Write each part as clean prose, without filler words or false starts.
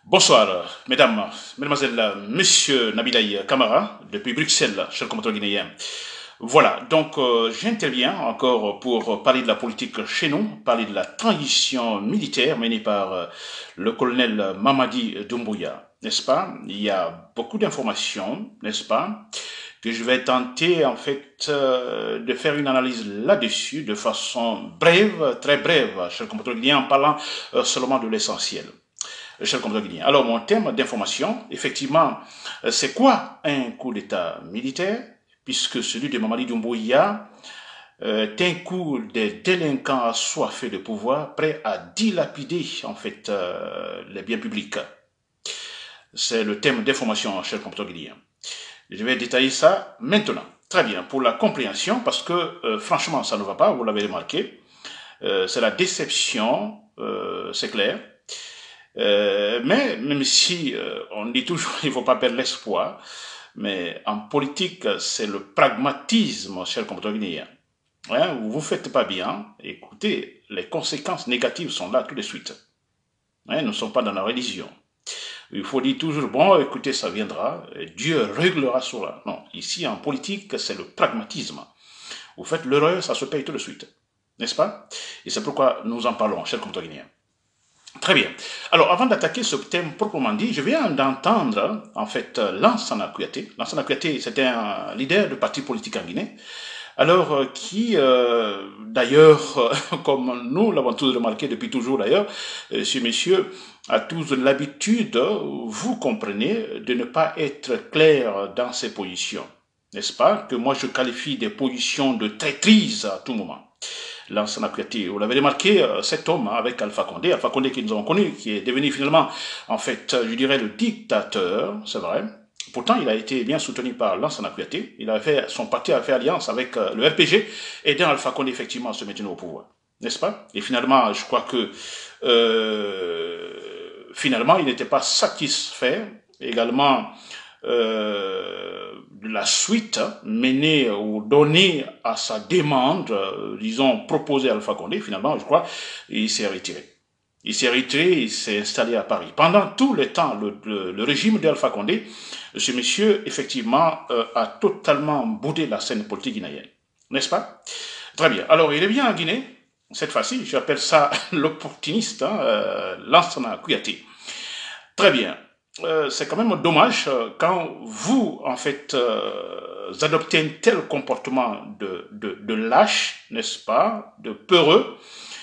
Bonsoir, mesdames, mesdemoiselles, monsieur Nabilaï Kamara, depuis Bruxelles, cher compatriote guinéen. Voilà, donc j'interviens encore pour parler de la politique chez nous, parler de la transition militaire menée par le colonel Mamadi Doumbouya, n'est-ce pas? Il y a beaucoup d'informations, n'est-ce pas, que je vais tenter en fait de faire une analyse là-dessus de façon brève, très brève, cher compatriote guinéen, en parlant seulement de l'essentiel. Cher compatriote guinéen. Alors, mon thème d'information, effectivement, c'est quoi un coup d'État militaire? Puisque celui de Mamadi Doumbouya est un coup des délinquants assoiffés de pouvoir, prêts à dilapider, en fait, les biens publics. C'est le thème d'information, cher compatriote guinéen. Je vais détailler ça maintenant. Très bien, pour la compréhension, parce que, franchement, ça ne va pas, vous l'avez remarqué. C'est la déception, c'est clair. Mais même si on dit toujours il ne faut pas perdre l'espoir, mais en politique, c'est le pragmatisme, cher compatriote guinéen. Hein, vous ne faites pas bien, écoutez, les conséquences négatives sont là tout de suite. Hein, nous ne sommes pas dans la religion. Il faut dire toujours, bon, écoutez, ça viendra, Dieu réglera cela. Non, ici en politique, c'est le pragmatisme. Vous faites l'erreur, ça se paye tout de suite. N'est-ce pas? Et c'est pourquoi nous en parlons, cher compatriote guinéen. Très bien. Alors, avant d'attaquer ce thème proprement dit, je viens d'entendre, en fait, Lansana Kouyaté. Lansana Kouyaté, c'était un leader de parti politique en Guinée. Alors, qui, d'ailleurs, comme nous l'avons tous remarqué depuis toujours d'ailleurs, ce monsieur a tous l'habitude, vous comprenez, de ne pas être clair dans ses positions. N'est-ce pas? Que moi je qualifie des positions de traîtrise à tout moment. Lansana Kouyaté, vous l'avez remarqué, cet homme avec Alpha Condé que nous avons connu, qui est devenu finalement, en fait, je dirais le dictateur, c'est vrai. Pourtant, il a été bien soutenu par Lansana Kouyaté. Son parti a fait alliance avec le RPG, aidant Alpha Condé effectivement à se maintenir au pouvoir. N'est-ce pas? Et finalement, je crois que finalement, il n'était pas satisfait également de la suite menée ou donnée à sa demande, disons, proposée à Alpha Condé. Finalement, je crois, il s'est retiré. Il s'est retiré, il s'est installé à Paris. Pendant tout le temps, le régime d'Alpha Condé, ce monsieur, effectivement, a totalement boudé la scène politique guinéenne. N'est-ce pas? Très bien. Alors, il revient en Guinée. Cette fois-ci, j'appelle ça l'opportuniste, Lansana Kouyaté. Très bien. C'est quand même dommage quand vous, en fait, adoptez un tel comportement de lâche, n'est-ce pas, de peureux.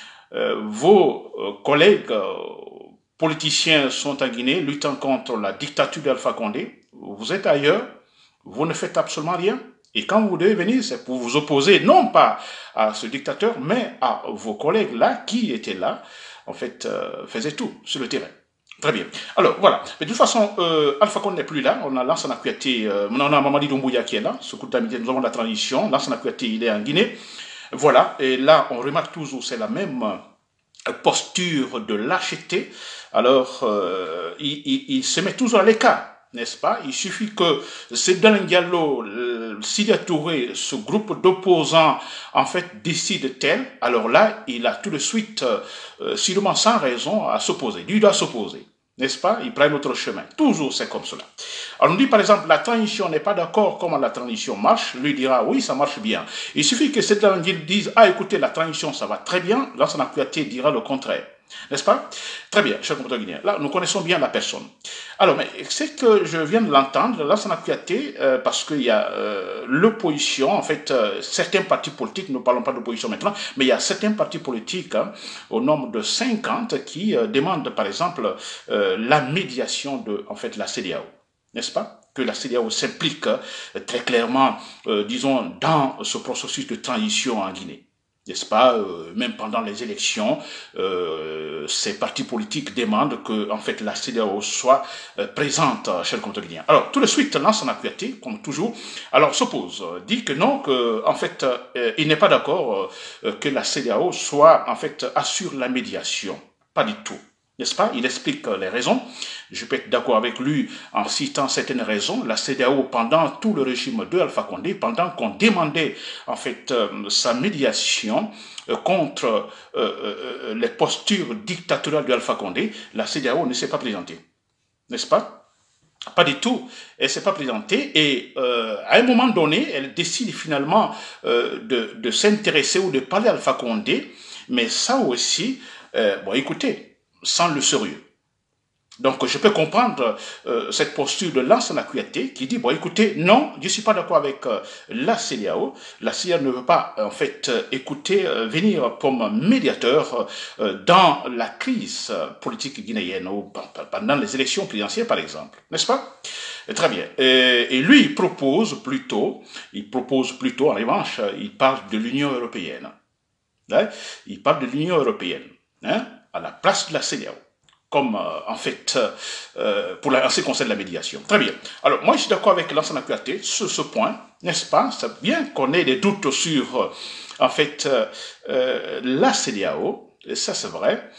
Vos collègues politiciens sont en Guinée, luttant contre la dictature d'Alpha Condé. Vous êtes ailleurs, vous ne faites absolument rien. Et quand vous devez venir, c'est pour vous opposer, non pas à ce dictateur, mais à vos collègues là, qui étaient là, en fait, faisaient tout sur le terrain. Très bien. Alors, voilà. Mais de toute façon, Alpha Condé n'est plus là. On a Lansana Kouyaté, on a Mamadi Doumbouya qui est là. Ce coup d'amitié, nous avons la transition. Lansana Kouyaté, il est en Guinée. Voilà. Et là, on remarque toujours, c'est la même posture de lâcheté. Alors, il se met toujours à l'écart. N'est-ce pas? Il suffit que Seydou Diallo, Sidi Touré, ce groupe d'opposants, en fait, décide tel. Alors là, il a tout de suite, sûrement sans raison, à s'opposer. Lui doit s'opposer. N'est-ce pas? Il prend notre chemin. Toujours, c'est comme cela. Alors, on dit, par exemple, la transition n'est pas d'accord comment la transition marche. Lui dira, oui, ça marche bien. Il suffit que Seydou Diallo dise, ah, écoutez, la transition, ça va très bien. Lansana Kouyaté dira le contraire. N'est-ce pas? Très bien, cher compatriote guinéen. Là, nous connaissons bien la personne. Alors, mais c'est que je viens de l'entendre, Lansana Kouyaté, parce qu'il y a l'opposition, en fait, certains partis politiques, ne parlons pas d'opposition maintenant, mais il y a certains partis politiques, hein, au nombre de 50, qui demandent, par exemple, la médiation de, en fait, la CEDEAO. N'est-ce pas? Que la CEDEAO s'implique très clairement, disons, dans ce processus de transition en Guinée. N'est-ce pas, même pendant les élections, ces partis politiques demandent que, en fait, la CEDEAO soit présente, cher compatriote guinéen. Alors, tout de suite, Lansana Kouyaté, comme toujours, alors s'oppose, dit que non, que, en fait, il n'est pas d'accord que la CEDEAO soit, en fait, assure la médiation. Pas du tout. N'est-ce pas? Il explique les raisons. Je peux être d'accord avec lui en citant certaines raisons. La CEDEAO, pendant tout le régime de Alpha Condé, pendant qu'on demandait en fait sa médiation contre les postures dictatoriales de Alpha Condé, la CEDEAO ne s'est pas présentée. n'est-ce pas? Pas du tout. Elle ne s'est pas présentée et à un moment donné, elle décide finalement de s'intéresser ou de parler à Alpha Condé, mais ça aussi, bon écoutez, sans le sérieux. Donc, je peux comprendre cette posture de Lansana Kouyaté qui dit, bon, écoutez, non, je ne suis pas d'accord avec la CEDEAO. La CEDEAO ne veut pas, en fait, écouter, venir comme médiateur dans la crise politique guinéenne ou pendant les élections présidentielles, par exemple. N'est-ce pas? Très bien. Et lui, il propose plutôt, en revanche, il parle de l'Union européenne. Hein? Il parle de l'Union européenne, hein, à la place de la CEDEAO. Comme en fait en ce qui concerne la médiation. Très bien. Alors moi je suis d'accord avec Lansana Kouyaté sur ce point, n'est-ce pas? C'est bien qu'on ait des doutes sur en fait la CEDEAO, et ça c'est vrai,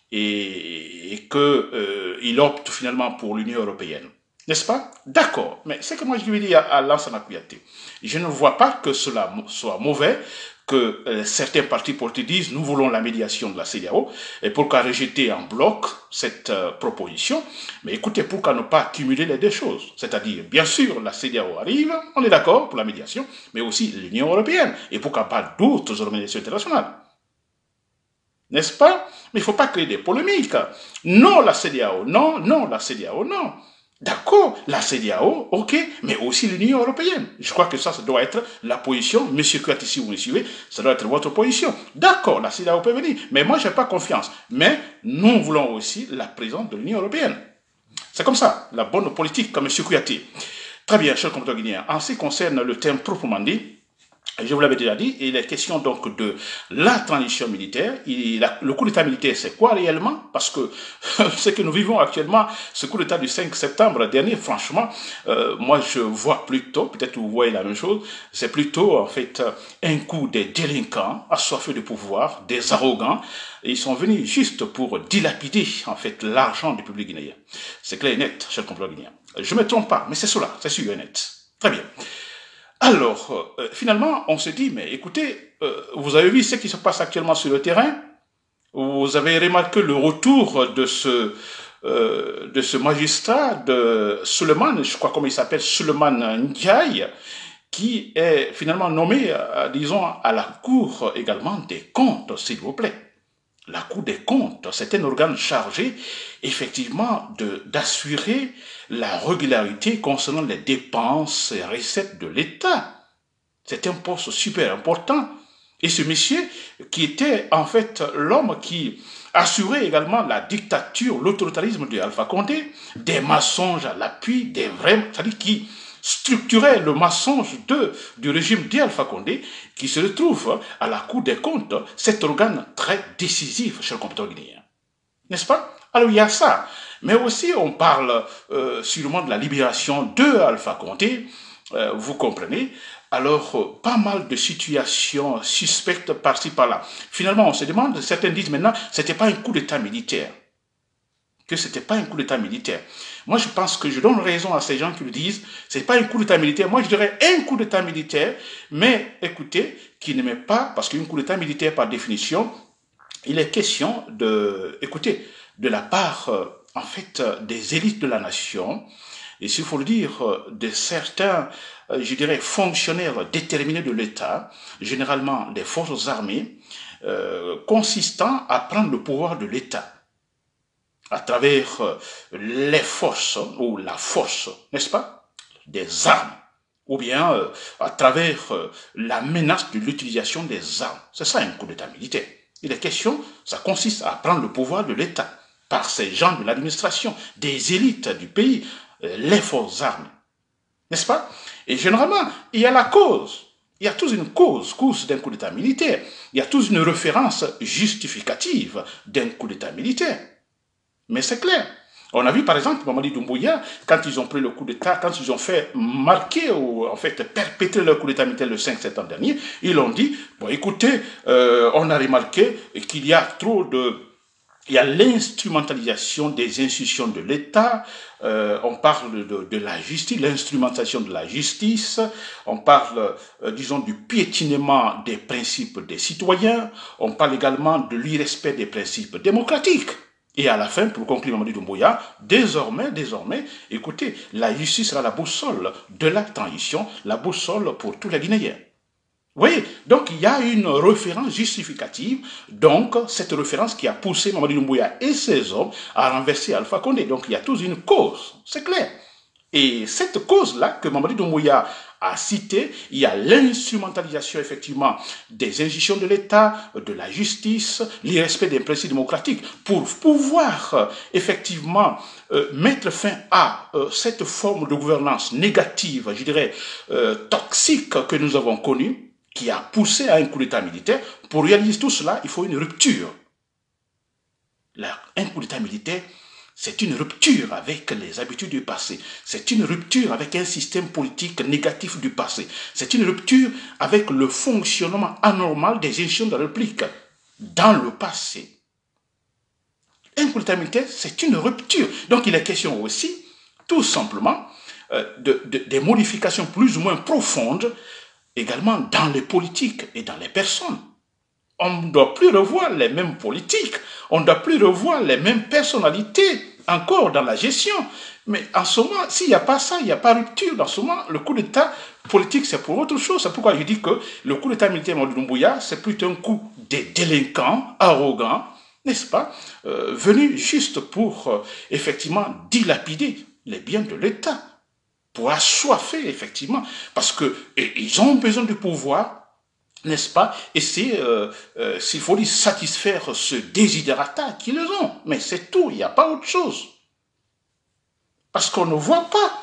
et que il opte finalement pour l'Union européenne. N'est-ce pas? D'accord. Mais c'est que moi je lui dis à Lansana Kouyaté, je ne vois pas que cela soit mauvais, que certains partis politiques disent nous voulons la médiation de la CEDEAO et pourquoi rejeter en bloc cette proposition, mais écoutez, pourquoi ne pas cumuler les deux choses, c'est-à-dire bien sûr la CEDEAO arrive, on est d'accord pour la médiation, mais aussi l'Union européenne et pourquoi pas d'autres organisations internationales, n'est-ce pas? Mais il ne faut pas créer des polémiques. Non la CEDEAO, non, non la CEDEAO, non. D'accord, la CEDEAO, ok, mais aussi l'Union européenne. Je crois que ça doit être la position, monsieur Kouyaté, si vous me suivez, ça doit être votre position. D'accord, la CEDEAO peut venir, mais moi, je n'ai pas confiance. Mais nous voulons aussi la présence de l'Union européenne. C'est comme ça, la bonne politique, comme monsieur Kouyaté. Très bien, cher compatriotes guinéens. En ce qui concerne le thème proprement dit, je vous l'avais déjà dit, il est question donc de la transition militaire. Le coup d'État militaire, c'est quoi réellement? Parce que ce que nous vivons actuellement, ce coup d'État du 5 septembre dernier, franchement, moi je vois plutôt, peut-être que vous voyez la même chose, c'est plutôt en fait un coup des délinquants assoiffés de pouvoir, des arrogants. Et ils sont venus juste pour dilapider en fait l'argent du public guinéen. C'est clair et net, cher compatriotes guinéens. Je ne me trompe pas, mais c'est cela, c'est sûr et net. Très bien. Alors, finalement, on se dit, mais écoutez, vous avez vu ce qui se passe actuellement sur le terrain? Vous avez remarqué le retour de ce magistrat, de Suleiman, je crois comment il s'appelle, Suleiman Ndiaye, qui est finalement nommé, disons, à la Cour également des comptes, s'il vous plaît. La Cour des comptes, c'est un organe chargé, effectivement, d'assurer la régularité concernant les dépenses et recettes de l'État. C'est un poste super important. Et ce monsieur, qui était en fait l'homme qui assurait également la dictature, l'autoritarisme de Alpha Condé, des mensonges à l'appui, des vrais, c'est-à-dire qui structurait le mensonge du régime d'Alpha Condé, qui se retrouve à la Cour des comptes, cet organe très décisif, cher compatriotes guinéen. N'est-ce pas? Alors il y a ça. Mais aussi on parle sûrement de la libération de Alpha Condé, vous comprenez. Alors, pas mal de situations suspectes par-ci, par-là. Finalement, on se demande, certains disent maintenant, ce n'était pas un coup d'État militaire. Que ce n'était pas un coup d'État militaire. Moi, je pense que je donne raison à ces gens qui le disent, ce n'est pas un coup d'État militaire. Moi, je dirais un coup d'État militaire, mais écoutez, qui ne met pas, parce qu'un coup d'État militaire, par définition, il est question de, écoutez, de la part, en fait, des élites de la nation, et s'il faut le dire, de certains, je dirais, fonctionnaires déterminés de l'État, généralement des forces armées, consistant à prendre le pouvoir de l'État à travers les forces, ou la force, n'est-ce pas, des armes, ou bien à travers la menace de l'utilisation des armes. C'est ça un coup d'État militaire. Et la question, ça consiste à prendre le pouvoir de l'État par ces gens de l'administration, des élites du pays, les forces armées. N'est-ce pas? Et généralement, il y a la cause. Il y a toujours une cause d'un coup d'État militaire. Il y a toujours une référence justificative d'un coup d'État militaire. Mais c'est clair. On a vu par exemple Mamadi Doumbouya, quand ils ont pris le coup d'État, quand ils ont fait marquer ou en fait perpétrer le coup d'État militaire le 5 septembre dernier, ils ont dit, bon écoutez, on a remarqué qu'il y a trop de... Il y a l'instrumentalisation des institutions de l'État, on parle de la justice, l'instrumentalisation de la justice, on parle, disons, du piétinement des principes des citoyens, on parle également de l'irrespect des principes démocratiques. Et à la fin, pour conclure Mamadi Doumbouya, désormais, écoutez, la justice sera la boussole de la transition, la boussole pour tous les Guinéens. Vous voyez, donc il y a une référence justificative, donc cette référence qui a poussé Mamadi Doumbouya et ses hommes à renverser Alpha Condé. Donc il y a tous une cause, c'est clair. Et cette cause-là que Mamadi Doumbouya a citée, il y a l'instrumentalisation effectivement des institutions de l'État, de la justice, l'irrespect des principes démocratiques pour pouvoir effectivement mettre fin à cette forme de gouvernance négative, je dirais toxique que nous avons connue, qui a poussé à un coup d'État militaire. Pour réaliser tout cela, il faut une rupture. Un coup d'État militaire, c'est une rupture avec les habitudes du passé. C'est une rupture avec un système politique négatif du passé. C'est une rupture avec le fonctionnement anormal des institutions de la République dans le passé. Un coup d'État militaire, c'est une rupture. Donc il est question aussi, tout simplement, des modifications plus ou moins profondes, également dans les politiques et dans les personnes. On ne doit plus revoir les mêmes politiques, on ne doit plus revoir les mêmes personnalités encore dans la gestion. Mais en ce moment, s'il n'y a pas ça, il n'y a pas rupture. Dans ce moment, le coup d'État politique, c'est pour autre chose. C'est pourquoi je dis que le coup d'État militaire de Doumbouya, c'est plutôt un coup des délinquants, arrogants, n'est-ce pas, venus juste pour, effectivement, dilapider les biens de l'État, pour assoiffer, effectivement, parce qu'ils ont besoin du pouvoir, n'est-ce pas? Et c'est, s'il faut dire, satisfaire ce desiderata qu'ils ont. Mais c'est tout, il n'y a pas autre chose. Parce qu'on ne voit pas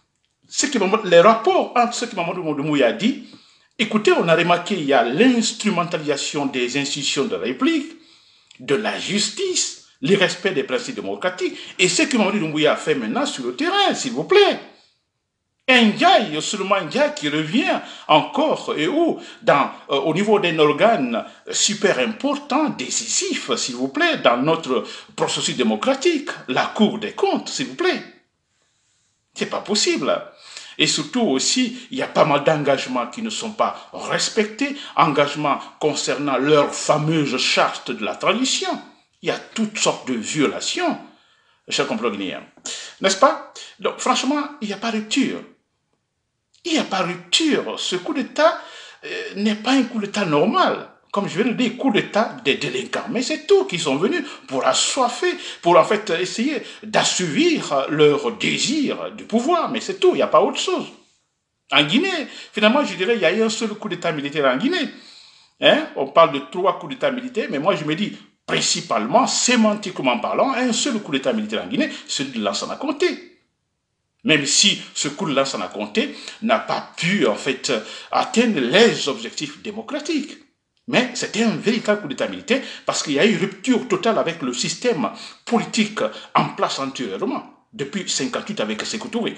les rapports entre ce que Mamadou Doumbouya a dit. Écoutez, on a remarqué, il y a l'instrumentalisation des institutions de la République, de la justice, l'irrespect des principes démocratiques, et ce que Mamadou Doumbouya a fait maintenant sur le terrain, s'il vous plaît. Ndiaye, seulement Ndiaye qui revient encore et où au niveau d'un organe super important, décisif, s'il vous plaît, dans notre processus démocratique, la Cour des comptes, s'il vous plaît. C'est pas possible. Et surtout aussi, il y a pas mal d'engagements qui ne sont pas respectés, engagements concernant leur fameuse charte de la tradition. Il y a toutes sortes de violations, chers compatriotes guinéens. N'est-ce pas? Donc franchement, il n'y a pas de rupture. Il n'y a pas de rupture. Ce coup d'État n'est pas un coup d'État normal. Comme je viens de dire, coup d'État des délinquants. Mais c'est tout qu'ils sont venus pour assoiffer, pour en fait essayer d'assouvir leur désir du pouvoir. Mais c'est tout, il n'y a pas autre chose. En Guinée, finalement, je dirais, il y a eu un seul coup d'État militaire en Guinée. Hein? On parle de 3 coups d'État militaires, mais moi je me dis, principalement, sémantiquement parlant, un seul coup d'État militaire en Guinée, celui de Lansana Conté. Même si ce coup de Lansana Conté n'a pas pu, en fait, atteindre les objectifs démocratiques. Mais c'était un véritable coup d'État militaire parce qu'il y a eu rupture totale avec le système politique en place antérieurement, depuis 1958 avec Sékou Touré.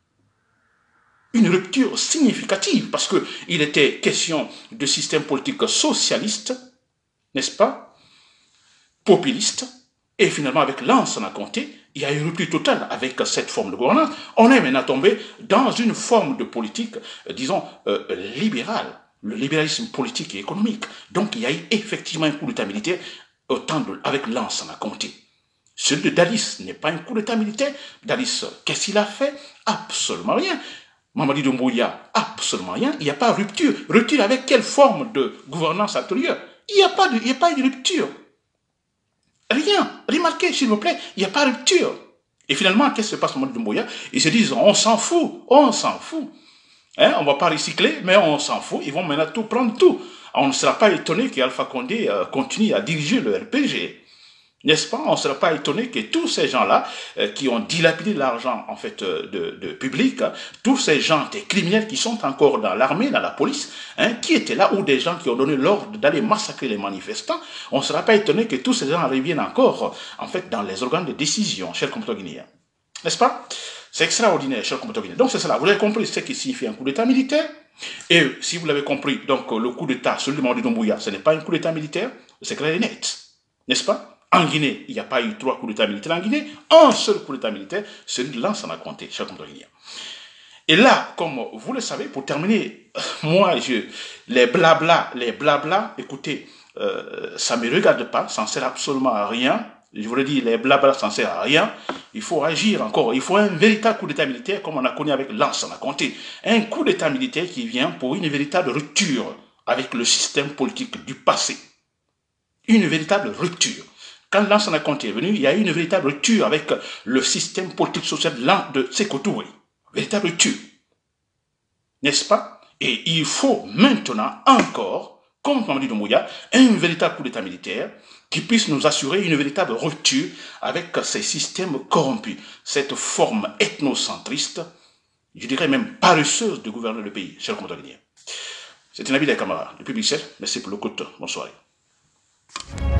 Une rupture significative parce qu'il était question de système politique socialiste, n'est-ce pas, populiste, et finalement avec Lansana Conté, il y a eu une rupture totale avec cette forme de gouvernance. On est maintenant tombé dans une forme de politique, disons, libérale, le libéralisme politique et économique. Donc il y a eu effectivement un coup d'État militaire avec Lansana Conté. Celui de Dalis n'est pas un coup d'État militaire. Dalis, qu'est-ce qu'il a fait? Absolument rien. Mamadi Doumbouya, absolument rien. Il n'y a pas de rupture. Rupture avec quelle forme de gouvernance antérieure? Il n'y a pas de rupture. Rien. Remarquez, s'il vous plaît, il n'y a pas de rupture. Et finalement, qu'est-ce qui se passe au Mamadi Doumbouya? Ils se disent, on s'en fout, on s'en fout. Hein, on ne va pas recycler, mais on s'en fout. Ils vont maintenant tout prendre tout. On ne sera pas étonné qu'Alpha Condé continue à diriger le RPG. N'est-ce pas? On ne sera pas étonné que tous ces gens-là qui ont dilapidé l'argent en fait de public, tous ces gens, des criminels qui sont encore dans l'armée, dans la police, qui étaient là, ou des gens qui ont donné l'ordre d'aller massacrer les manifestants, on ne sera pas étonné que tous ces gens reviennent encore en fait dans les organes de décision, chers compatriotes guinéens. N'est-ce pas? C'est extraordinaire, chers compatriotes guinéens. Donc c'est cela. Vous avez compris ce qui signifie un coup d'État militaire. Et si vous l'avez compris, donc le coup d'État, celui de Mamadi Doumbouya, ce n'est pas un coup d'État militaire, c'est clair et net. N'est-ce pas? En Guinée, il n'y a pas eu 3 coups d'État militaires en Guinée, un seul coup d'État militaire, celui de Lansana Conté, chers compatriotes guinéens. Et là, comme vous le savez, pour terminer, moi, les blabla, écoutez, ça ne me regarde pas, ça ne sert absolument à rien. Je vous le dis, les blabla, ça ne sert à rien. Il faut agir encore. Il faut un véritable coup d'état militaire, comme on a connu avec Lansana Conté. Un coup d'état militaire qui vient pour une véritable rupture avec le système politique du passé. Une véritable rupture. Quand Lansana Conté est venu, il y a eu une véritable rupture avec le système politique social de Sékou Touré. Véritable rupture. N'est-ce pas? Et il faut maintenant encore, comme Mamadi Doumbouya, un véritable coup d'état militaire qui puisse nous assurer une véritable rupture avec ces systèmes corrompus, cette forme ethnocentriste, je dirais même paresseuse de gouverner le pays, cher compatriotes. C'était Nabil Kamara, depuis Bruxelles. Merci pour l'écoute. Bonsoir.